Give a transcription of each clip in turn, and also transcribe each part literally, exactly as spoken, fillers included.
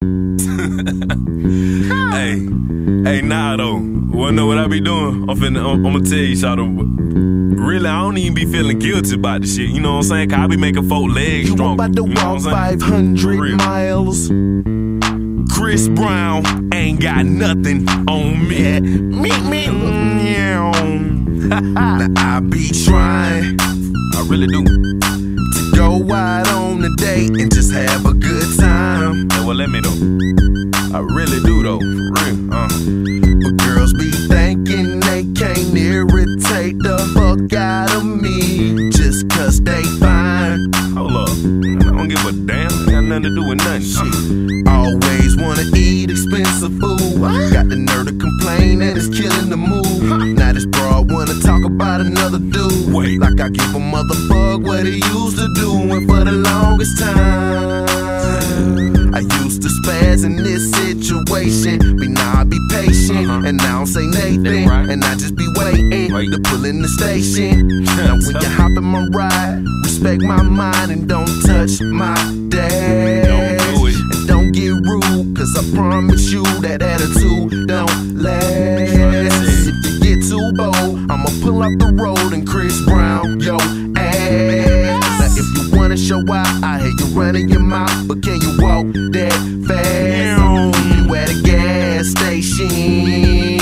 Hey, hey, nah though. Wanna know what I be doing? I'm finna, I'm, I'm gonna tell you something. Really, I don't even be feeling guilty about the shit. You know what I'm saying? Cause I be making folk legs strong. You about to you know walk five hundred miles. Chris Brown ain't got nothing on me. Yeah. Me, me, meow. Now I be trying, I really do. to go out on a date and just have a good time. Yeah, well, let me know. I really do though, for real. Uh. But girls be thinking they can't irritate the fuck out of me just cause they fine. Hold up, I don't give a damn. Ain't got nothing to do with nothing. Shit. Always wanna eat expensive food. Got the nerve to complain that it's killing the mood. Now this broad wanna talk about another dude. Wait. Like I give a motherfuck what he used to do. And for the longest time I used to spaz in this situation. But now I be patient, uh-huh. and I don't say Nathan, right. And I just be waiting Wait. to pull in the station. Now when you hop in my ride, respect my mind and don't touch my dash. Don't do it. And don't get rude, cause I promise you that attitude don't last. If you get too bold, I'ma pull out the road and Chris Brown your ass. Now if you wanna show out, I hear you running your mouth, but can you walk that fast? You at a gas station.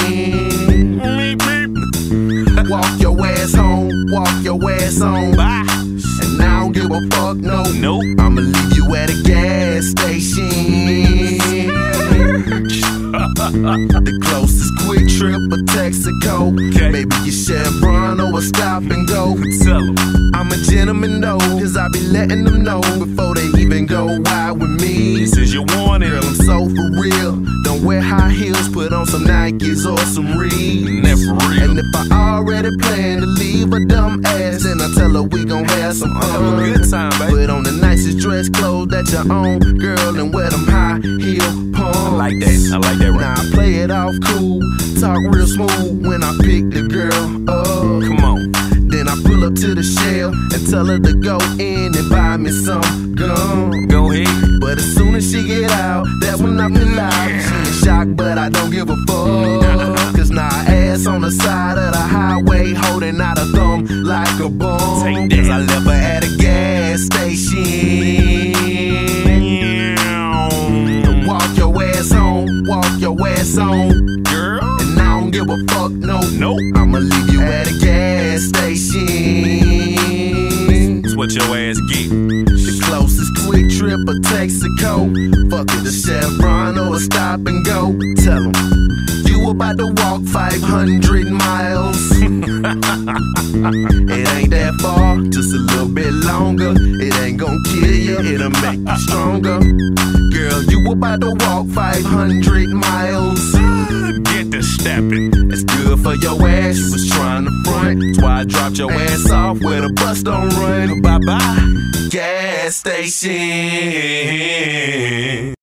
Walk your ass home, walk your ass home. Bye. And I don't give a fuck, no. Nope. I'ma leave you at a gas station. The closest quick trip or Texaco. Okay. Maybe you Chevron or a stop and go. Tell 'em. I'm a gentleman though, cause I be letting them know before they even go wild with me. This is your warning. Girl, I'm so for real. Don't wear high heels, put on some Nikes or some Reeds. That's for real. And if I already plan to leave a dumb ass, then I tell her we gon' have some fun. Have a good time, baby. Put on the nicest dress clothes that you own, girl, and wear them high heel pumps. I like that. I like that right. Now I play it off cool, talk real smooth when I pick the girl up. Come on. Then I pull up to the shell and tell her to go in and buy me some gum. Go ahead. But as soon as she get out, that's when I feel out. She in shock, but I don't give a fuck. Cause now I ass on the side of the highway, holding out a thumb like a bum. Cause I left her at a gas station. Walk your ass home, walk your ass home. Girl. And I don't give a fuck, no. Nope. I'ma leave you at a gas station. That's what your ass get. The closest quick trip or Texaco. Fuck it, a Chevron or a stop and go. Tell 'em you about to walk five hundred miles. It ain't that far, just a little bit longer. It ain't gon' kill you, it'll make you stronger. Girl, you about to walk five hundred miles. Get the stepping. It's good for your ass, you was trying to front. That's why I dropped your ass off where the bus don't run. Bye-bye, gas station.